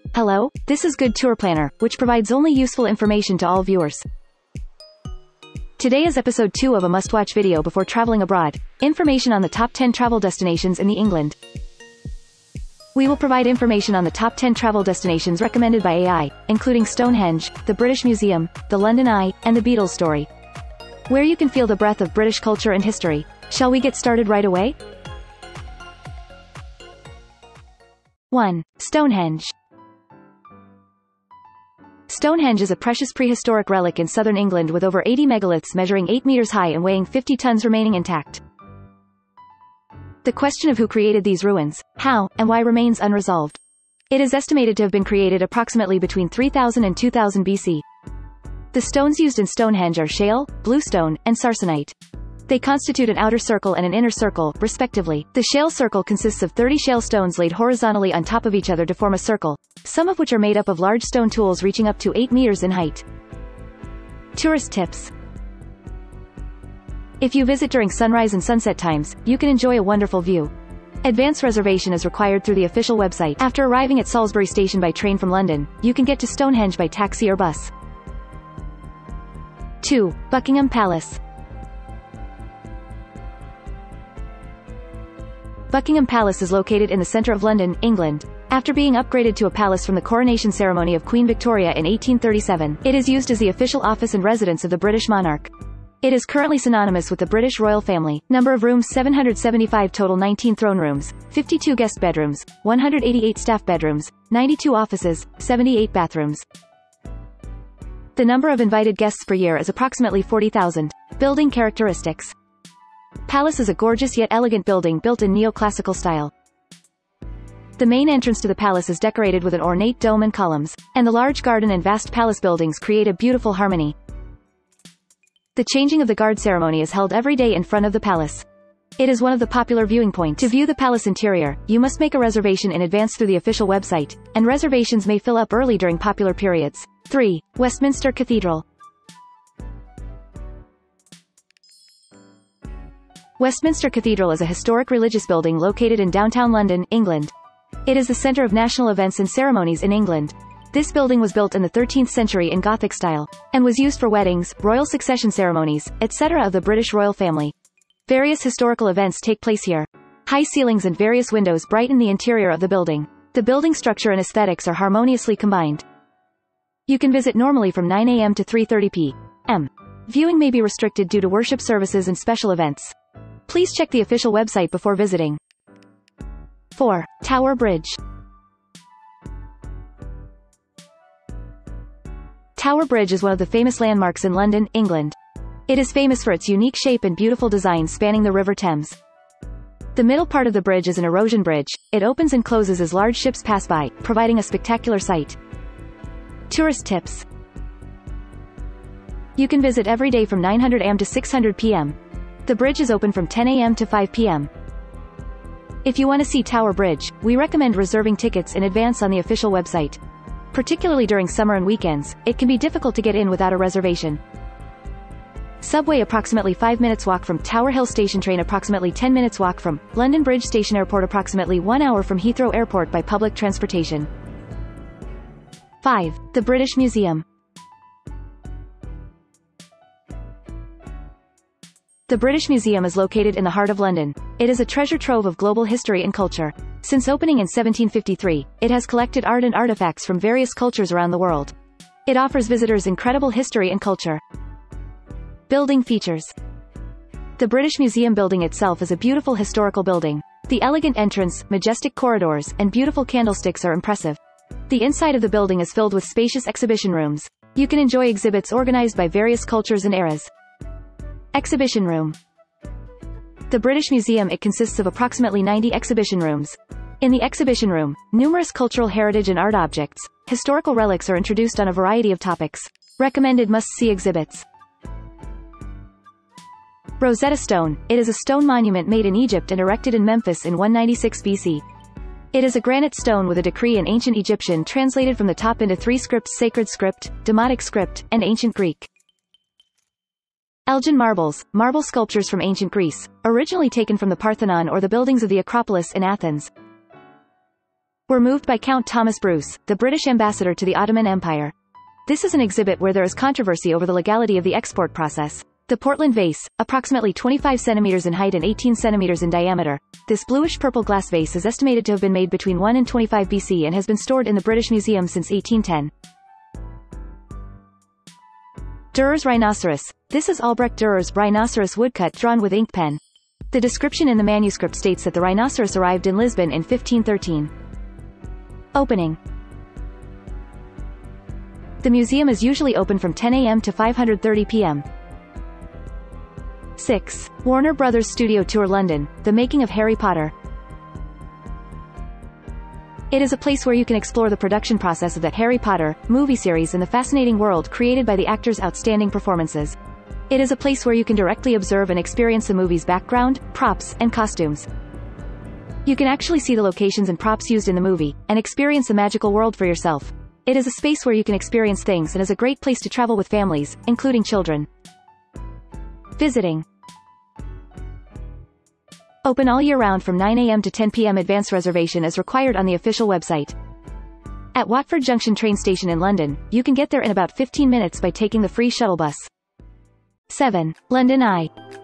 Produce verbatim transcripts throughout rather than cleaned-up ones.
Hello, this is GoodTour Planner, which provides only useful information to all viewers. Today is episode two of a must-watch video before traveling abroad, information on the top ten travel destinations in the England. We will provide information on the top ten travel destinations recommended by A I, including Stonehenge, the British Museum, the London Eye, and the Beatles story, where you can feel the breath of British culture and history. Shall we get started right away? one. Stonehenge. Stonehenge is a precious prehistoric relic in southern England with over eighty megaliths measuring eight meters high and weighing fifty tons remaining intact. The question of who created these ruins, how, and why remains unresolved. It is estimated to have been created approximately between three thousand and two thousand B C. The stones used in Stonehenge are shale, bluestone, and sarsenite. They constitute an outer circle and an inner circle, respectively. The shale circle consists of thirty shale stones laid horizontally on top of each other to form a circle, some of which are made up of large stone tools reaching up to eight meters in height. Tourist tips. If you visit during sunrise and sunset times, you can enjoy a wonderful view. Advance reservation is required through the official website. After arriving at Salisbury Station by train from London, you can get to Stonehenge by taxi or bus. two. Buckingham Palace. Buckingham Palace is located in the centre of London, England. After being upgraded to a palace from the coronation ceremony of Queen Victoria in eighteen thirty-seven, it is used as the official office and residence of the British monarch. It is currently synonymous with the British royal family. Number of rooms seven hundred seventy-five, total nineteen throne rooms, fifty-two guest bedrooms, one hundred eighty-eight staff bedrooms, ninety-two offices, seventy-eight bathrooms. The number of invited guests per year is approximately forty thousand. Building characteristics. Palace is a gorgeous yet elegant building built in neoclassical style. The main entrance to the palace is decorated with an ornate dome and columns, and the large garden and vast palace buildings create a beautiful harmony. The changing of the guard ceremony is held every day in front of the palace. It is one of the popular viewing points. To view the palace interior, you must make a reservation in advance through the official website, and reservations may fill up early during popular periods. three. Westminster Cathedral. Westminster Cathedral is a historic religious building located in downtown London, England. It is the centre of national events and ceremonies in England. This building was built in the thirteenth century in Gothic style, and was used for weddings, royal succession ceremonies, et cetera of the British royal family. Various historical events take place here. High ceilings and various windows brighten the interior of the building. The building structure and aesthetics are harmoniously combined. You can visit normally from nine A M to three thirty P M Viewing may be restricted due to worship services and special events. Please check the official website before visiting. four. Tower Bridge. Tower Bridge is one of the famous landmarks in London, England. It is famous for its unique shape and beautiful design spanning the River Thames. The middle part of the bridge is an erosion bridge. It opens and closes as large ships pass by, providing a spectacular sight. Tourist tips. You can visit every day from nine hundred A M to six hundred P M The bridge is open from ten A M to five P M If you want to see Tower Bridge, we recommend reserving tickets in advance on the official website. Particularly during summer and weekends, it can be difficult to get in without a reservation. Subway approximately five minutes walk from Tower Hill Station. Train approximately ten minutes walk from London Bridge Station. Airport approximately one hour from Heathrow Airport by public transportation. five. The British Museum. The British Museum is located in the heart of London. It is a treasure trove of global history and culture. Since opening in seventeen fifty-three, it has collected art and artifacts from various cultures around the world. It offers visitors incredible history and culture. Building features. The British Museum building itself is a beautiful historical building. The elegant entrance, majestic corridors, and beautiful candlesticks are impressive. The inside of the building is filled with spacious exhibition rooms. You can enjoy exhibits organized by various cultures and eras. Exhibition room. The British Museum it consists of approximately ninety exhibition rooms. In the exhibition room, numerous cultural heritage and art objects, historical relics are introduced on a variety of topics. Recommended must-see exhibits. Rosetta Stone. It is a stone monument made in Egypt and erected in Memphis in one ninety-six B C. It is a granite stone with a decree in ancient Egyptian translated from the top into three scripts: Sacred Script, Demotic Script, and Ancient Greek. Elgin marbles, marble sculptures from ancient Greece, originally taken from the Parthenon or the buildings of the Acropolis in Athens. were moved by Count Thomas Bruce, the British ambassador to the Ottoman Empire. This is an exhibit where there is controversy over the legality of the export process. The Portland vase, approximately twenty-five centimeters in height and eighteen centimeters in diameter. This bluish-purple glass vase is estimated to have been made between one and twenty-five B C and has been stored in the British Museum since eighteen ten. Durer's rhinoceros. This is Albrecht Durer's rhinoceros woodcut drawn with ink pen. The description in the manuscript states that the rhinoceros arrived in Lisbon in fifteen thirteen. Opening. The museum is usually open from ten A M to five thirty P M six. Warner Brothers Studio Tour London, The Making of Harry Potter. It is a place where you can explore the production process of the Harry Potter movie series and the fascinating world created by the actors' outstanding performances. It is a place where you can directly observe and experience the movie's background, props, and costumes. You can actually see the locations and props used in the movie, and experience the magical world for yourself. It is a space where you can experience things and is a great place to travel with families, including children. Visiting. Open all year round from nine A M to ten P M Advance reservation is required on the official website. At Watford Junction train station in London, you can get there in about fifteen minutes by taking the free shuttle bus. seven. London Eye.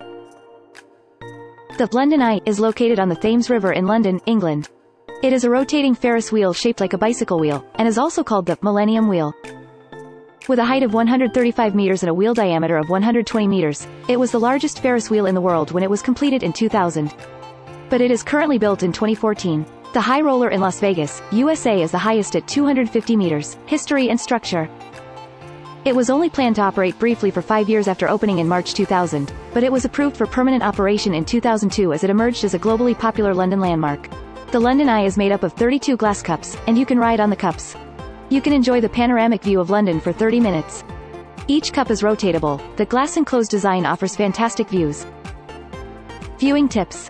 The London Eye is located on the Thames River in London, England. It is a rotating Ferris wheel shaped like a bicycle wheel, and is also called the Millennium Wheel. With a height of one hundred thirty-five meters and a wheel diameter of one hundred twenty meters, it was the largest Ferris wheel in the world when it was completed in two thousand. But it is currently built in twenty fourteen. The High Roller in Las Vegas, U S A is the highest at two hundred fifty meters. History and structure. It was only planned to operate briefly for five years after opening in March two thousand, but it was approved for permanent operation in two thousand two as it emerged as a globally popular London landmark. The London Eye is made up of thirty-two glass cups, and you can ride on the cups. You can enjoy the panoramic view of London for thirty minutes. Each cup is rotatable. The glass-enclosed design offers fantastic views. Viewing tips.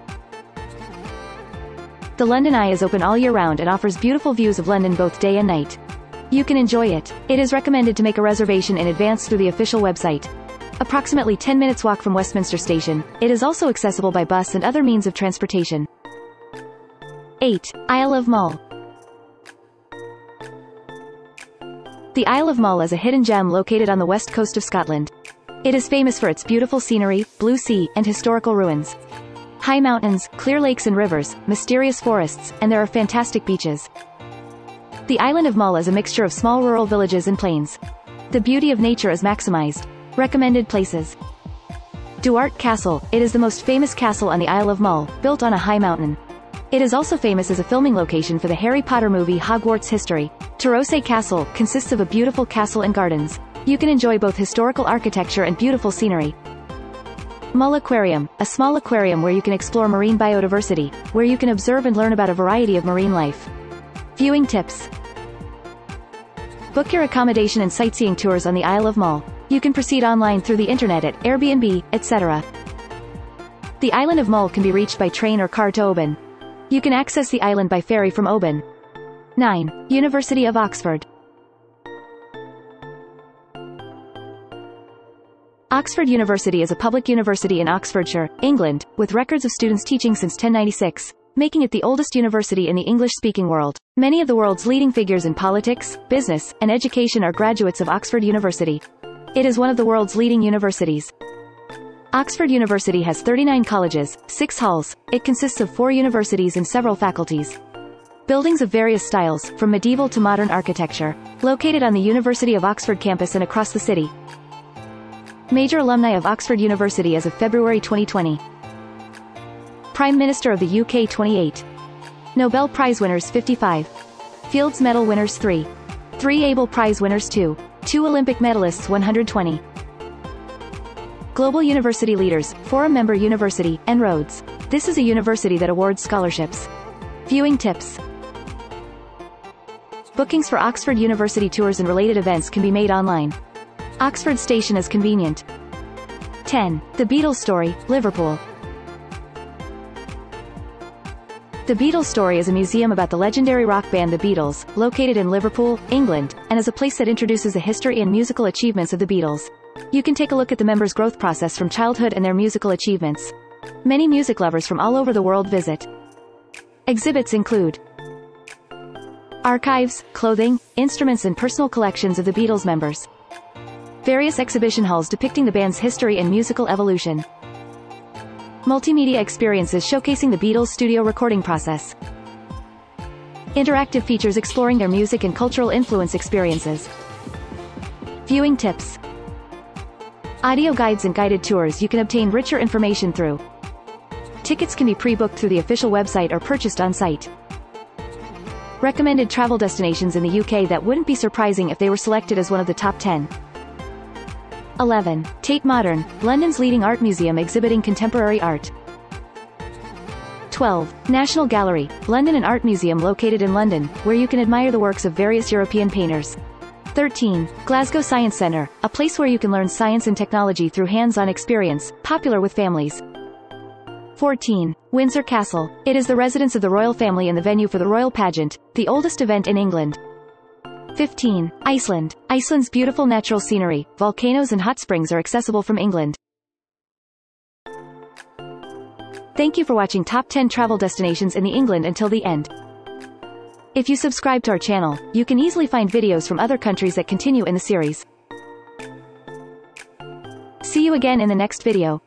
The London Eye is open all year round and offers beautiful views of London both day and night. You can enjoy it. It is recommended to make a reservation in advance through the official website. Approximately ten minutes walk from Westminster Station, it is also accessible by bus and other means of transportation. eight. Isle of Mull. The Isle of Mull is a hidden gem located on the west coast of Scotland. It is famous for its beautiful scenery, blue sea, and historical ruins. High mountains, clear lakes and rivers, mysterious forests, and there are fantastic beaches. The island of Mull is a mixture of small rural villages and plains. The beauty of nature is maximized. Recommended places. Duart Castle. It is the most famous castle on the Isle of Mull, built on a high mountain. It is also famous as a filming location for the Harry Potter movie Hogwarts History. Torosay Castle consists of a beautiful castle and gardens. You can enjoy both historical architecture and beautiful scenery. Mull Aquarium, a small aquarium where you can explore marine biodiversity, where you can observe and learn about a variety of marine life. Viewing tips. Book your accommodation and sightseeing tours on the Isle of Mull. You can proceed online through the internet at Airbnb, et cetera. The island of Mull can be reached by train or car to Oban. You can access the island by ferry from Oban. nine. University of Oxford. Oxford University is a public university in Oxfordshire, England, with records of students teaching since ten ninety-six, making it the oldest university in the English-speaking world. Many of the world's leading figures in politics, business, and education are graduates of Oxford University. It is one of the world's leading universities. Oxford University has thirty-nine colleges, six halls. It consists of four universities and several faculties. Buildings of various styles, from medieval to modern architecture, located on the University of Oxford campus and across the city. Major alumni of Oxford University as of February twenty twenty. Prime Minister of the U K twenty-eight. Nobel Prize winners fifty-five. Fields Medal winners three. three Abel Prize winners two. two Olympic medalists one hundred twenty. Global University Leaders, Forum Member University, and Rhodes. This is a university that awards scholarships. Viewing tips. Bookings for Oxford University tours and related events can be made online. Oxford Station is convenient. ten. The Beatles Story, Liverpool. The Beatles Story is a museum about the legendary rock band The Beatles, located in Liverpool, England, and is a place that introduces the history and musical achievements of the Beatles. You can take a look at the members' growth process from childhood and their musical achievements. Many music lovers from all over the world visit. Exhibits include Archives, clothing, instruments and personal collections of the Beatles members. Various exhibition halls depicting the band's history and musical evolution. Multimedia experiences showcasing the Beatles' studio recording process. Interactive features exploring their music and cultural influence experiences. Viewing tips. Audio guides and guided tours you can obtain richer information through. Tickets can be pre-booked through the official website or purchased on-site. Recommended travel destinations in the U K that wouldn't be surprising if they were selected as one of the top ten. eleven. Tate Modern, London's leading art museum exhibiting contemporary art. twelve. National Gallery, London, an art museum located in London, where you can admire the works of various European painters. thirteen. Glasgow Science Centre, a place where you can learn science and technology through hands-on experience, popular with families. fourteen. Windsor Castle, it is the residence of the royal family and the venue for the royal pageant, the oldest event in England. fifteen. Iceland, Iceland's beautiful natural scenery, volcanoes and hot springs are accessible from England. Thank you for watching Top ten Travel Destinations in the England until the end. If you subscribe to our channel, you can easily find videos from other countries that continue in the series. See you again in the next video.